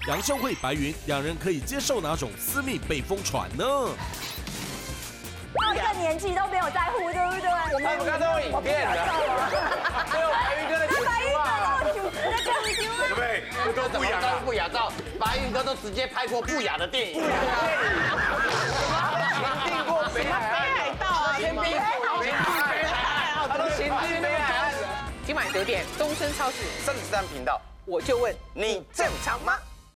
杨秀慧、白云两人可以接受哪种私密被疯传呢？ 到这个年纪都没有在乎，对不对？ 他们看到影片的，没有白云哥的情绪化。 对不对？不都不雅啊？ 不雅照，白云哥都直接拍过不雅的电影。前订过北海道啊，前订过北海岸，他都前订北海岸。 今晚9点，东森超市 33频道， 我就问你正常吗？